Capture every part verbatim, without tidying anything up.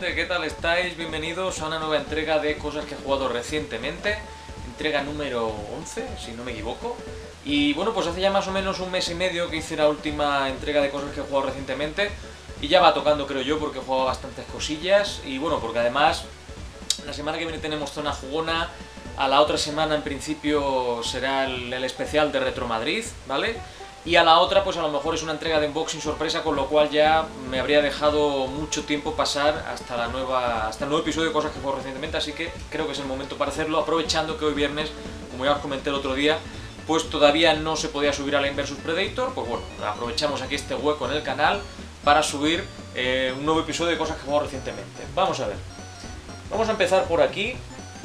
gente? ¿Qué tal estáis? Bienvenidos a una nueva entrega de cosas que he jugado recientemente. Entrega número once, si no me equivoco. Y bueno, pues hace ya más o menos un mes y medio que hice la última entrega de cosas que he jugado recientemente. Y ya va tocando, creo yo, porque he jugado bastantes cosillas. Y bueno, porque además la semana que viene tenemos zona jugona. A la otra semana en principio será el, el especial de Retro Madrid, ¿vale? Y a la otra pues a lo mejor es una entrega de unboxing sorpresa, con lo cual ya me habría dejado mucho tiempo pasar hasta la nueva hasta el nuevo episodio de cosas que juego recientemente, así que creo que es el momento para hacerlo, aprovechando que hoy viernes, como ya os comenté el otro día, pues todavía no se podía subir a Alien versus Predator. Pues bueno, aprovechamos aquí este hueco en el canal para subir eh, un nuevo episodio de cosas que juego recientemente. Vamos a ver, vamos a empezar por aquí.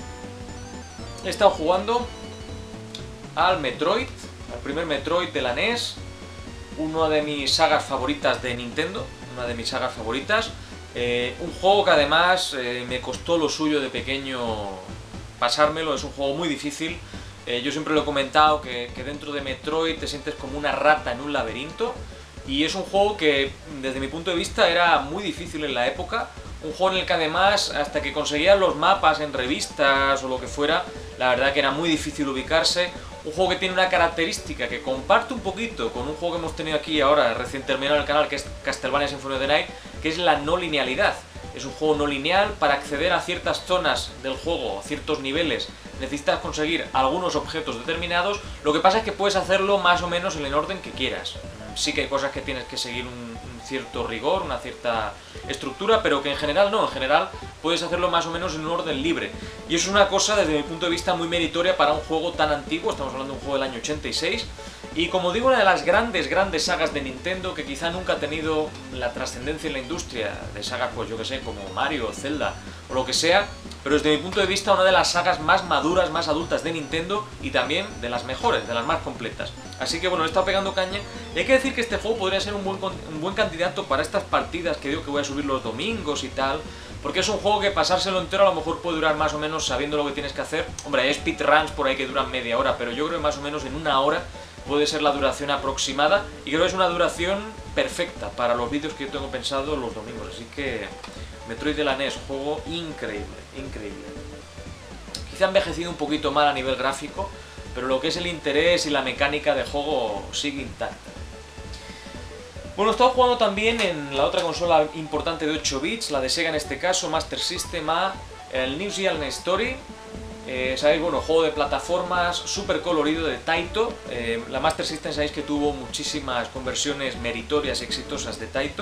He estado jugando al Metroid, al primer Metroid de la N E S, una de mis sagas favoritas de Nintendo, una de mis sagas favoritas, eh, un juego que además eh, me costó lo suyo de pequeño pasármelo, es un juego muy difícil. Eh, yo siempre lo he comentado que, que dentro de Metroid te sientes como una rata en un laberinto, y es un juego que desde mi punto de vista era muy difícil en la época. Un juego en el que además, hasta que conseguías los mapas en revistas o lo que fuera, la verdad que era muy difícil ubicarse. Un juego que tiene una característica que comparte un poquito con un juego que hemos tenido aquí ahora, recién terminado en el canal, que es Castlevania Symphony of the Night, que es la no linealidad. Es un juego no lineal. Para acceder a ciertas zonas del juego, ciertos niveles, necesitas conseguir algunos objetos determinados. Lo que pasa es que puedes hacerlo más o menos en el orden que quieras. Sí que hay cosas que tienes que seguir un, un cierto rigor, una cierta estructura, pero que en general no, en general puedes hacerlo más o menos en un orden libre. Y eso es una cosa, desde mi punto de vista, muy meritoria para un juego tan antiguo. Estamos hablando de un juego del año ochenta y seis. Y como digo, una de las grandes, grandes sagas de Nintendo, que quizá nunca ha tenido la trascendencia en la industria de sagas, pues yo que sé, como Mario, Zelda o lo que sea, pero desde mi punto de vista una de las sagas más maduras, más adultas de Nintendo, y también de las mejores, de las más completas. Así que bueno, he estado pegando caña, y hay que decir que este juego podría ser un buen, un buen candidato para estas partidas que digo que voy a subir los domingos y tal, porque es un juego que pasárselo entero a lo mejor puede durar más o menos sabiendo lo que tienes que hacer. Hombre, hay speedruns por ahí que duran media hora, pero yo creo que más o menos en una hora puede ser la duración aproximada, y creo que es una duración perfecta para los vídeos que yo tengo pensado los domingos. Así que Metroid de la N E S, juego increíble, increíble. Quizá ha envejecido un poquito mal a nivel gráfico, pero lo que es el interés y la mecánica de juego sigue intacta. Bueno, he estado jugando también en la otra consola importante de ocho bits, la de Sega en este caso, Master System, a el New Zealand Story. Eh, sabéis, bueno, juego de plataformas súper colorido de Taito. Eh, la Master System sabéis que tuvo muchísimas conversiones meritorias y exitosas de Taito.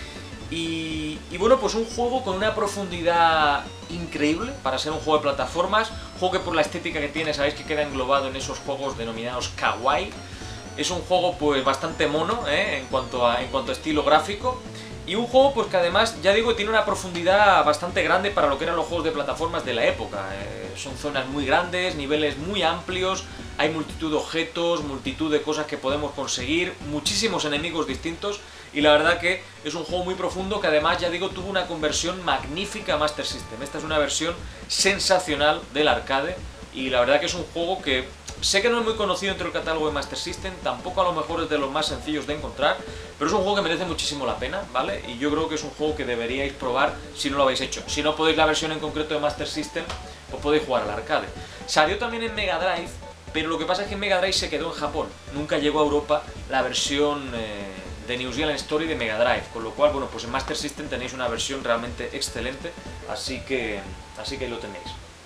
Y, y bueno, pues un juego con una profundidad increíble para ser un juego de plataformas. Juego que por la estética que tiene, sabéis que queda englobado en esos juegos denominados kawaii. Es un juego pues bastante mono, ¿eh? en, cuanto a, en cuanto a estilo gráfico. Y un juego pues que además, ya digo, tiene una profundidad bastante grande para lo que eran los juegos de plataformas de la época. Eh, son zonas muy grandes, niveles muy amplios, hay multitud de objetos, multitud de cosas que podemos conseguir, muchísimos enemigos distintos, y la verdad que es un juego muy profundo que además, ya digo, tuvo una conversión magnífica a Master System. Esta es una versión sensacional del arcade, y la verdad que es un juego que sé que no es muy conocido entre el catálogo de Master System, tampoco a lo mejor es de los más sencillos de encontrar, pero es un juego que merece muchísimo la pena, ¿vale? Y yo creo que es un juego que deberíais probar si no lo habéis hecho. Si no podéis la versión en concreto de Master System, pues podéis jugar al arcade. Salió también en Mega Drive, pero lo que pasa es que en Mega Drive se quedó en Japón. Nunca llegó a Europa la versión eh, de New Zealand Story de Mega Drive, con lo cual, bueno, pues en Master System tenéis una versión realmente excelente, así que, así que ahí lo tenéis.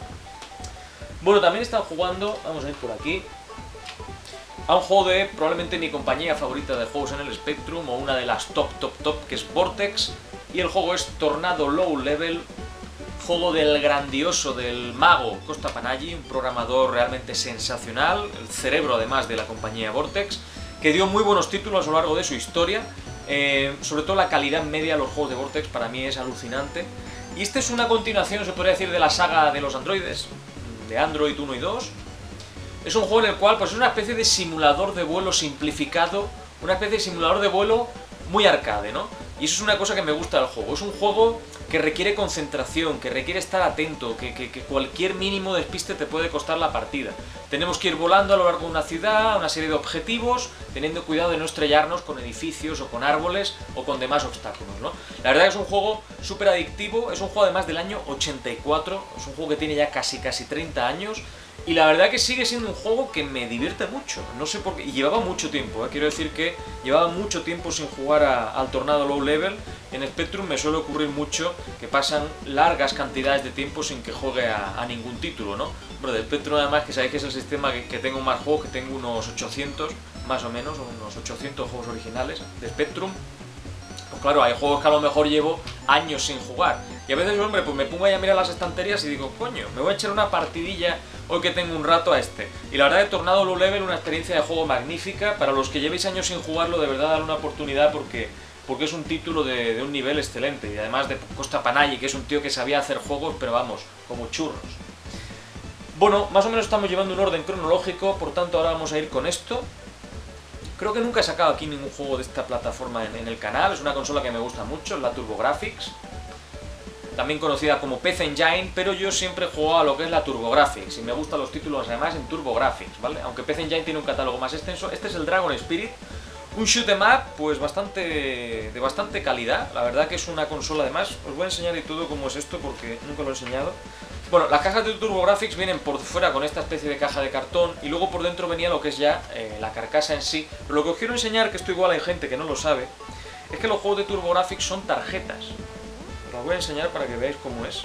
Bueno, también he estado jugando, vamos a ir por aquí, a un juego de probablemente mi compañía favorita de juegos en el Spectrum, o una de las top, top, top, que es Vortex, y el juego es Tornado Low Level, juego del grandioso, del mago Costa Panaggi, un programador realmente sensacional, el cerebro además de la compañía Vortex, que dio muy buenos títulos a lo largo de su historia. Eh, sobre todo la calidad media de los juegos de Vortex para mí es alucinante, y este es una continuación, se podría decir, de la saga de los androides, de Android uno y dos. Es un juego en el cual pues es una especie de simulador de vuelo simplificado, una especie de simulador de vuelo muy arcade, ¿no? Y eso es una cosa que me gusta del juego. Es un juego que requiere concentración, que requiere estar atento, que, que, que cualquier mínimo despiste te puede costar la partida. Tenemos que ir volando a lo largo de una ciudad, una serie de objetivos, teniendo cuidado de no estrellarnos con edificios o con árboles o con demás obstáculos, ¿no? La verdad que es un juego súper adictivo, es un juego además del año ochenta y cuatro, es un juego que tiene ya casi casi treinta años, y la verdad que sigue siendo un juego que me divierte mucho, no sé por qué, y llevaba mucho tiempo, ¿eh? Quiero decir que llevaba mucho tiempo sin jugar a, al Tornado Low Level. En Spectrum me suele ocurrir mucho que pasan largas cantidades de tiempo sin que juegue a, a ningún título, ¿no? Bueno, de Spectrum además, que sabéis que es el sistema que, que tengo más juegos, que tengo unos ochocientos, más o menos, unos ochocientos juegos originales de Spectrum. Pues claro, hay juegos que a lo mejor llevo años sin jugar. Y a veces, hombre, pues me pongo ahí a mirar las estanterías y digo, coño, me voy a echar una partidilla hoy que tengo un rato a este. Y la verdad que Tornado Low Level, una experiencia de juego magnífica. Para los que llevéis años sin jugarlo, de verdad, dale una oportunidad porque, porque es un título de, de un nivel excelente. Y además de Costa Panaghi, que es un tío que sabía hacer juegos, pero vamos, como churros. Bueno, más o menos estamos llevando un orden cronológico, por tanto ahora vamos a ir con esto. Creo que nunca he sacado aquí ningún juego de esta plataforma en, en el canal, es una consola que me gusta mucho, es la TurboGrafx, también conocida como P C Engine, pero yo siempre he jugado a lo que es la TurboGrafx, y me gustan los títulos además en TurboGrafx, ¿vale? Aunque P C Engine tiene un catálogo más extenso. Este es el Dragon Spirit, un shoot 'em up pues bastante, de bastante calidad, la verdad que es una consola además. Os voy a enseñar y todo cómo es esto porque nunca lo he enseñado. Bueno, las cajas de TurboGrafx vienen por fuera con esta especie de caja de cartón y luego por dentro venía lo que es ya eh, la carcasa en sí. Pero lo que os quiero enseñar, que esto igual hay gente que no lo sabe, es que los juegos de TurboGrafx son tarjetas. Os las voy a enseñar para que veáis cómo es.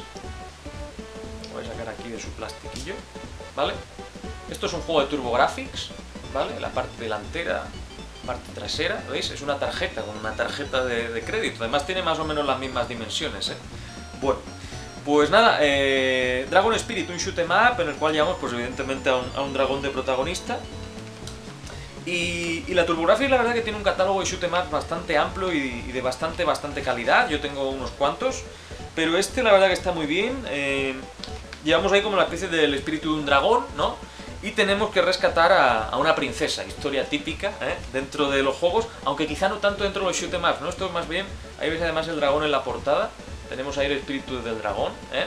Lo voy a sacar aquí de su plastiquillo, ¿vale? Esto es un juego de TurboGrafx, ¿vale? La parte delantera, parte trasera, ¿veis? Es una tarjeta, con una tarjeta de, de crédito. Además tiene más o menos las mismas dimensiones, ¿eh? Bueno. Pues nada, eh, Dragon Spirit, un shoot 'em up en el cual llevamos pues evidentemente a un, a un dragón de protagonista. Y, y la TurboGrafx la verdad que tiene un catálogo de shoot 'em up bastante amplio y, y de bastante, bastante calidad. Yo tengo unos cuantos, pero este la verdad que está muy bien. Eh, llevamos ahí como la especie del espíritu de un dragón, ¿no? Y tenemos que rescatar a, a una princesa, historia típica, ¿eh? Dentro de los juegos, aunque quizá no tanto dentro de los shoot 'em up, ¿no? Esto es más bien, ahí veis además el dragón en la portada. Tenemos ahí el espíritu del dragón, ¿eh?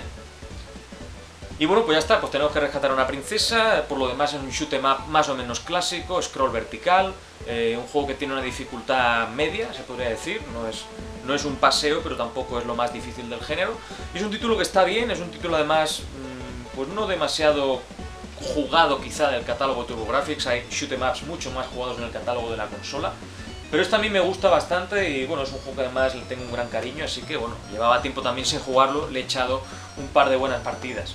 Y bueno, pues ya está, pues tenemos que rescatar a una princesa. Por lo demás es un shoot 'em up más o menos clásico, scroll vertical, eh, un juego que tiene una dificultad media, se podría decir, no es, no es un paseo, pero tampoco es lo más difícil del género. Y es un título que está bien, es un título además, mmm, pues no demasiado jugado quizá del catálogo de TurboGrafx, hay shoot 'em ups mucho más jugados en el catálogo de la consola. Pero este a mí me gusta bastante y bueno, es un juego que además le tengo un gran cariño, así que bueno, llevaba tiempo también sin jugarlo, le he echado un par de buenas partidas.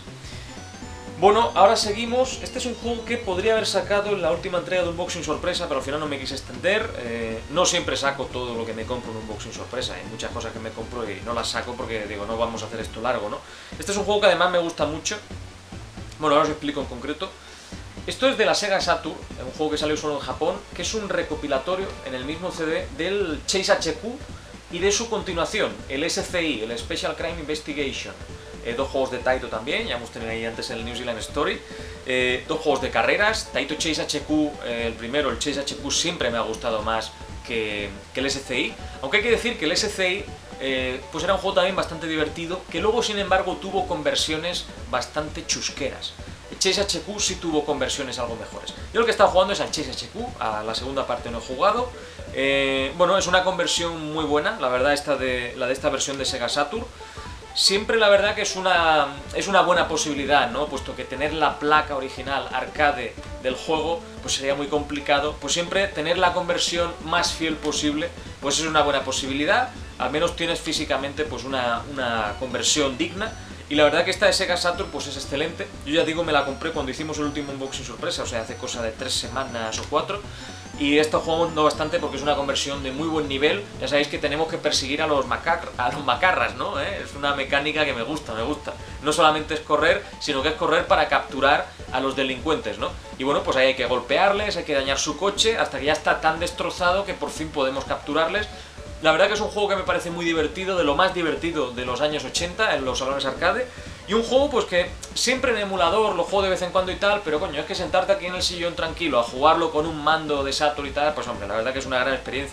Bueno, ahora seguimos. Este es un juego que podría haber sacado en la última entrega de Unboxing Sorpresa, pero al final no me quise extender. Eh, no siempre saco todo lo que me compro en Unboxing Sorpresa, hay muchas cosas que me compro y no las saco porque digo, no vamos a hacer esto largo, ¿no? Este es un juego que además me gusta mucho. Bueno, ahora os explico en concreto. Esto es de la Sega Saturn, un juego que salió solo en Japón, que es un recopilatorio en el mismo C D del Chase H Q y de su continuación, el S C I, el Special Crime Investigation. Eh, dos juegos de Taito también, ya hemos tenido ahí antes el New Zealand Story. Eh, dos juegos de carreras, Taito Chase H Q, eh, el primero, el Chase H Q, siempre me ha gustado más que, que el S C I. Aunque hay que decir que el S C I eh, pues era un juego también bastante divertido, que luego sin embargo tuvo conversiones bastante chusqueras. El Chase H Q sí tuvo conversiones algo mejores. Yo lo que he estado jugando es al Chase H Q, a la segunda parte no he jugado. Eh, bueno, es una conversión muy buena, la verdad, esta de, la de esta versión de Sega Saturn. Siempre la verdad que es una, es una buena posibilidad, ¿no? Puesto que tener la placa original arcade del juego pues sería muy complicado, pues siempre tener la conversión más fiel posible pues es una buena posibilidad. Al menos tienes físicamente pues una, una conversión digna. Y la verdad que esta de Sega Saturn pues es excelente. Yo ya digo, me la compré cuando hicimos el último Unboxing Sorpresa, o sea, hace cosa de tres semanas o cuatro. Y he estado jugando bastante porque es una conversión de muy buen nivel. Ya sabéis que tenemos que perseguir a los, macar a los macarras, ¿no? ¿Eh? Es una mecánica que me gusta, me gusta. No solamente es correr, sino que es correr para capturar a los delincuentes, ¿no? Y bueno, pues ahí hay que golpearles, hay que dañar su coche, hasta que ya está tan destrozado que por fin podemos capturarles. La verdad que es un juego que me parece muy divertido, de lo más divertido de los años ochenta en los salones arcade. Y un juego pues que siempre en emulador lo juego de vez en cuando y tal, pero coño, es que sentarte aquí en el sillón tranquilo a jugarlo con un mando de Saturn y tal, pues hombre, la verdad que es una gran experiencia.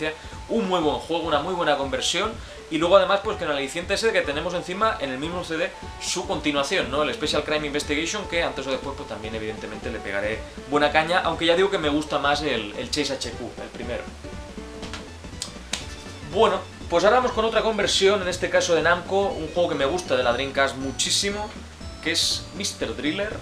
un muy buen juego, una muy buena conversión. Y luego además pues que en el aliciente ese que tenemos encima en el mismo C D su continuación, ¿no? El Special Crime Investigation, que antes o después pues también evidentemente le pegaré buena caña, aunque ya digo que me gusta más el, el Chase H Q, el primero. Bueno, pues ahora vamos con otra conversión, en este caso de Namco, un juego que me gusta de la Dreamcast muchísimo, que es míster Driller.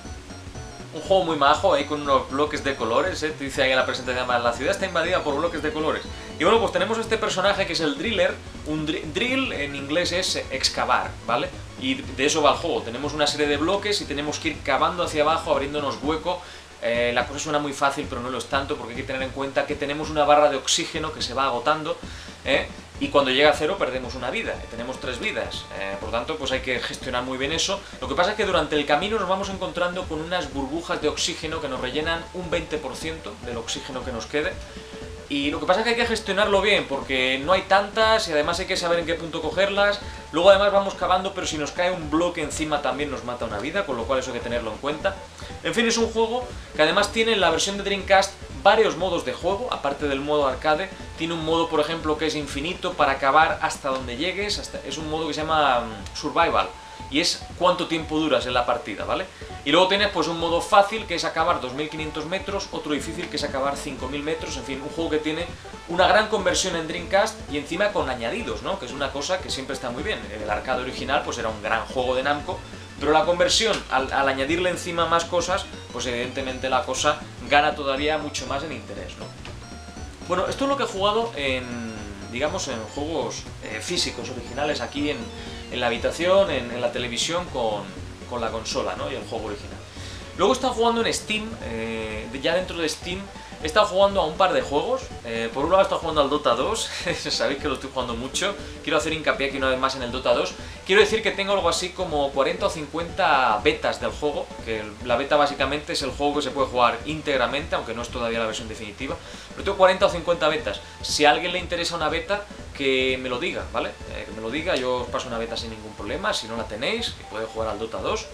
Un juego muy majo, ahí con unos bloques de colores, ¿eh? Te dice ahí en la presentación, la ciudad está invadida por bloques de colores. Y bueno, pues tenemos este personaje que es el Driller, un dr drill en inglés es excavar, ¿vale? Y de eso va el juego, tenemos una serie de bloques y tenemos que ir cavando hacia abajo, abriéndonos hueco. Eh, la cosa suena muy fácil, pero no lo es tanto, porque hay que tener en cuenta que tenemos una barra de oxígeno que se va agotando, ¿eh? Y cuando llega a cero perdemos una vida, tenemos tres vidas, eh, por tanto pues hay que gestionar muy bien eso. Lo que pasa es que durante el camino nos vamos encontrando con unas burbujas de oxígeno que nos rellenan un veinte por ciento del oxígeno que nos quede. Y lo que pasa es que hay que gestionarlo bien, porque no hay tantas y además hay que saber en qué punto cogerlas. Luego además vamos cavando, pero si nos cae un bloque encima también nos mata una vida, con lo cual eso hay que tenerlo en cuenta. En fin, es un juego que además tiene en la versión de Dreamcast varios modos de juego, aparte del modo arcade. Tiene un modo, por ejemplo, que es infinito para acabar hasta donde llegues, hasta... es un modo que se llama um, Survival, y es cuánto tiempo duras en la partida, ¿vale? Y luego tienes pues un modo fácil, que es acabar dos mil quinientos metros, otro difícil, que es acabar cinco mil metros, en fin, un juego que tiene una gran conversión en Dreamcast y encima con añadidos, ¿no? Que es una cosa que siempre está muy bien. El arcade original pues era un gran juego de Namco, pero la conversión, al, al añadirle encima más cosas, pues evidentemente la cosa gana todavía mucho más en interés, ¿no? Bueno, esto es lo que he jugado en, digamos, en juegos eh, físicos originales aquí en, en la habitación, en, en la televisión con, con la consola, ¿no? Y el juego original. Luego he estado jugando en Steam, eh, ya dentro de Steam he estado jugando a un par de juegos. Eh, por un lado he estado jugando al Dota dos, sabéis que lo estoy jugando mucho. Quiero hacer hincapié aquí una vez más en el Dota dos. Quiero decir que tengo algo así como cuarenta o cincuenta betas del juego, que la beta básicamente es el juego que se puede jugar íntegramente, aunque no es todavía la versión definitiva. Pero tengo cuarenta o cincuenta betas. Si a alguien le interesa una beta, que me lo diga, ¿vale? Eh, que me lo diga, yo os paso una beta sin ningún problema. Si no la tenéis, que podéis jugar al Dota dos.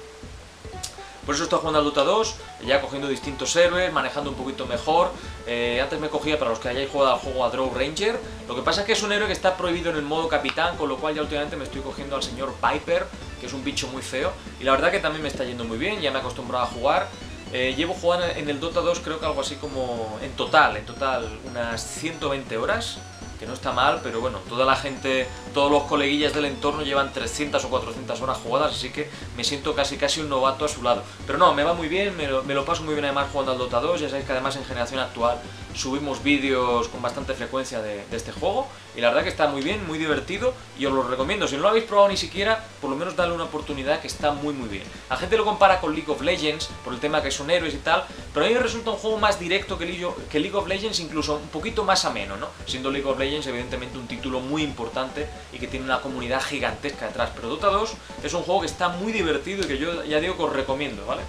Por eso estoy jugando al Dota dos, ya cogiendo distintos héroes, manejando un poquito mejor. Eh, antes me cogía, para los que hayáis jugado al juego, a Draw Ranger. Lo que pasa es que es un héroe que está prohibido en el modo capitán, con lo cual ya últimamente me estoy cogiendo al señor Viper, que es un bicho muy feo. Y la verdad que también me está yendo muy bien, ya me he acostumbrado a jugar. Eh, llevo jugando en el Dota dos creo que algo así como, en total, en total, unas ciento veinte horas. Que no está mal, pero bueno, toda la gente, todos los coleguillas del entorno llevan trescientas o cuatrocientas horas jugadas, así que me siento casi casi un novato a su lado. Pero no, me va muy bien, me lo, me lo paso muy bien además jugando al Dota dos, ya sabéis que además en generación actual subimos vídeos con bastante frecuencia de, de este juego, y la verdad que está muy bien, muy divertido, y os lo recomiendo. Si no lo habéis probado ni siquiera, por lo menos dale una oportunidad, que está muy muy bien. La gente lo compara con League of Legends, por el tema que son héroes y tal, pero a mí me resulta un juego más directo que League, que League of Legends, incluso un poquito más ameno, ¿no? Siendo League of Legends evidentemente un título muy importante y que tiene una comunidad gigantesca detrás, pero Dota dos es un juego que está muy divertido y que yo ya digo que os recomiendo, ¿vale?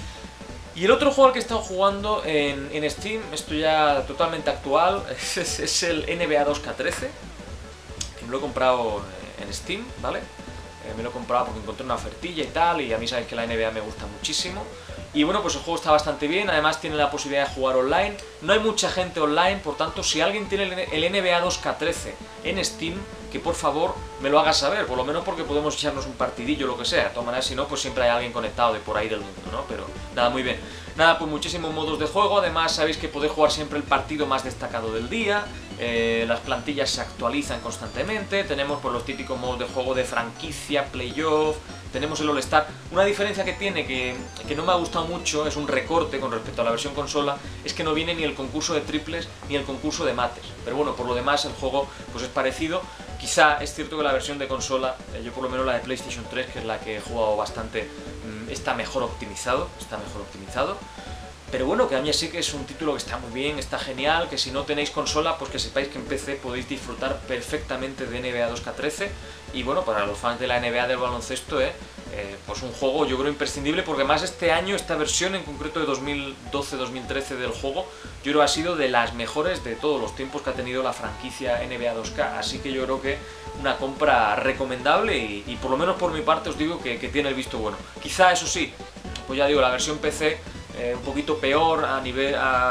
Y el otro juego al que he estado jugando en, en Steam, esto ya totalmente actual, es, es el N B A dos K trece, que me lo he comprado en Steam, ¿vale? Eh, me lo he comprado porque encontré una ofertilla y tal, y a mí sabéis que la N B A me gusta muchísimo. Y bueno, pues el juego está bastante bien, además tiene la posibilidad de jugar online. No hay mucha gente online, por tanto, si alguien tiene el N B A dos K trece en Steam, que por favor me lo haga saber, por lo menos porque podemos echarnos un partidillo o lo que sea. De todas maneras, si no, pues siempre hay alguien conectado de por ahí del mundo, ¿no? Pero nada, muy bien. Nada, pues muchísimos modos de juego, además sabéis que podéis jugar siempre el partido más destacado del día. Eh, las plantillas se actualizan constantemente, tenemos pues los típicos modos de juego de franquicia, playoff, tenemos el All-Star. Una diferencia que tiene, que, que no me ha gustado mucho, es un recorte con respecto a la versión consola, es que no viene ni el concurso de triples ni el concurso de mates. Pero bueno, por lo demás el juego pues es parecido. Quizá es cierto que la versión de consola, eh, yo por lo menos la de PlayStation tres, que es la que he jugado bastante, mmm, está mejor optimizado, está mejor optimizado. Pero bueno, que a mí sí que es un título que está muy bien, está genial, que si no tenéis consola, pues que sepáis que en P C podéis disfrutar perfectamente de N B A dos K trece. Y bueno, para los fans de la N B A del baloncesto, eh, eh, pues un juego yo creo imprescindible, porque más este año, esta versión en concreto de dos mil doce dos mil trece del juego, yo creo ha sido de las mejores de todos los tiempos que ha tenido la franquicia N B A dos K. Así que yo creo que una compra recomendable y, y por lo menos por mi parte os digo que, que tiene el visto bueno. Quizá eso sí, pues ya digo, la versión P C... Eh, un poquito peor a nivel a,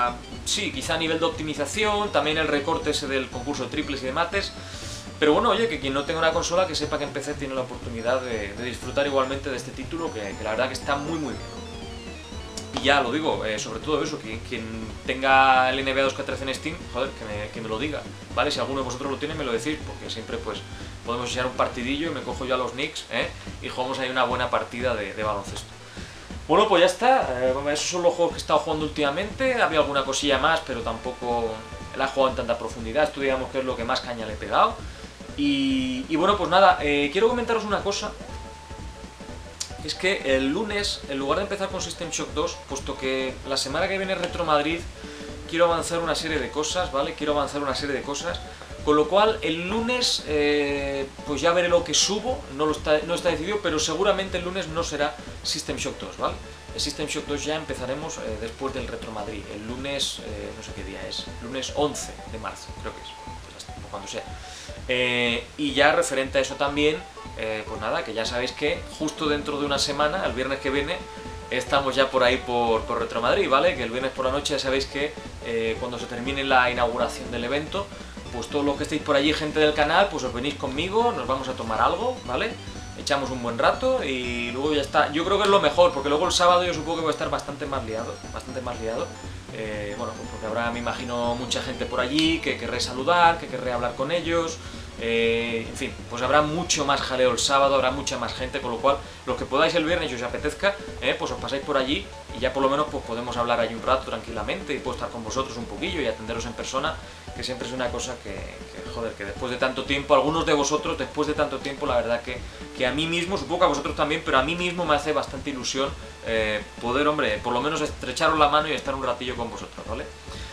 sí, quizá a nivel de optimización, también el recorte ese del concurso de triples y de mates. Pero bueno, oye, que quien no tenga una consola, que sepa que en P C tiene la oportunidad de, de disfrutar igualmente de este título, que, que la verdad que está muy muy bien. Y ya lo digo, eh, sobre todo eso, que quien tenga el N B A dos K trece en Steam, joder, que me, que me lo diga, ¿vale? Si alguno de vosotros lo tiene, me lo decís, porque siempre pues podemos echar un partidillo y me cojo yo a los Knicks, ¿eh? Y jugamos ahí una buena partida de, de baloncesto. Bueno, pues ya está, eh, esos son los juegos que he estado jugando últimamente, había alguna cosilla más, pero tampoco la he jugado en tanta profundidad, esto digamos que es lo que más caña le he pegado. Y, y bueno, pues nada, eh, quiero comentaros una cosa. Es que el lunes, en lugar de empezar con System Shock dos, puesto que la semana que viene Retro Madrid, quiero avanzar una serie de cosas, ¿vale? Quiero avanzar una serie de cosas, con lo cual el lunes, eh, pues ya veré lo que subo, no, lo está, no está decidido, pero seguramente el lunes no será System Shock dos, ¿vale? El System Shock dos ya empezaremos eh, después del Retro Madrid, el lunes, eh, no sé qué día es, lunes once de marzo, creo que es, pues hasta, o cuando sea. Eh, y ya referente a eso también, eh, pues nada, que ya sabéis que justo dentro de una semana, el viernes que viene, estamos ya por ahí por, por Retro Madrid, ¿vale? Que el viernes por la noche ya sabéis que eh, cuando se termine la inauguración del evento, pues todos los que estéis por allí, gente del canal, pues os venís conmigo, nos vamos a tomar algo, ¿vale? Echamos un buen rato y luego ya está. Yo creo que es lo mejor, porque luego el sábado yo supongo que voy a estar bastante más liado, bastante más liado. Eh, bueno, pues porque habrá, me imagino, mucha gente por allí que querré saludar, que querré hablar con ellos. Eh, en fin, pues habrá mucho más jaleo el sábado, habrá mucha más gente, con lo cual los que podáis el viernes y os apetezca, eh, pues os pasáis por allí y ya por lo menos pues podemos hablar allí un rato tranquilamente y puedo estar con vosotros un poquillo y atenderos en persona, que siempre es una cosa que, que joder, que después de tanto tiempo, algunos de vosotros después de tanto tiempo, la verdad que, que a mí mismo, supongo que a vosotros también, pero a mí mismo me hace bastante ilusión eh, poder, hombre, por lo menos estrecharos la mano y estar un ratillo con vosotros, ¿vale?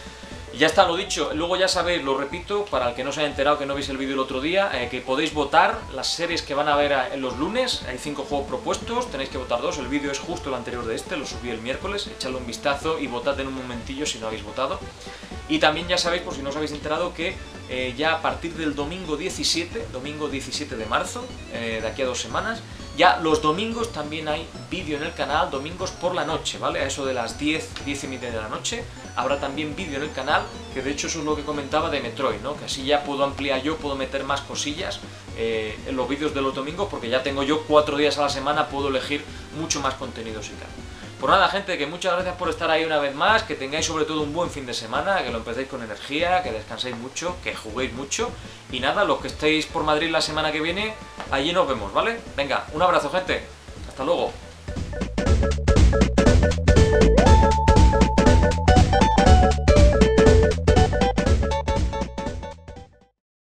Y ya está, lo dicho. Luego ya sabéis, lo repito, para el que no se haya enterado, que no veis el vídeo el otro día, eh, que podéis votar las series que van a ver en los lunes. Hay cinco juegos propuestos, tenéis que votar dos. El vídeo es justo el anterior de este, lo subí el miércoles. Echadle un vistazo y votad en un momentillo si no habéis votado. Y también ya sabéis, por si no os habéis enterado, que eh, ya a partir del domingo diecisiete, domingo diecisiete de marzo, eh, de aquí a dos semanas, ya los domingos también hay vídeo en el canal, domingos por la noche, ¿vale? A eso de las diez, diez y media de la noche, habrá también vídeo en el canal, que de hecho eso es lo que comentaba de Metroid, ¿no? Que así ya puedo ampliar yo, puedo meter más cosillas eh, en los vídeos de los domingos, porque ya tengo yo cuatro días a la semana, puedo elegir mucho más contenido si cabe. Pues nada, gente, que muchas gracias por estar ahí una vez más, que tengáis sobre todo un buen fin de semana, que lo empecéis con energía, que descanséis mucho, que juguéis mucho. Y nada, los que estéis por Madrid la semana que viene, allí nos vemos, ¿vale? Venga, un abrazo, gente. Hasta luego.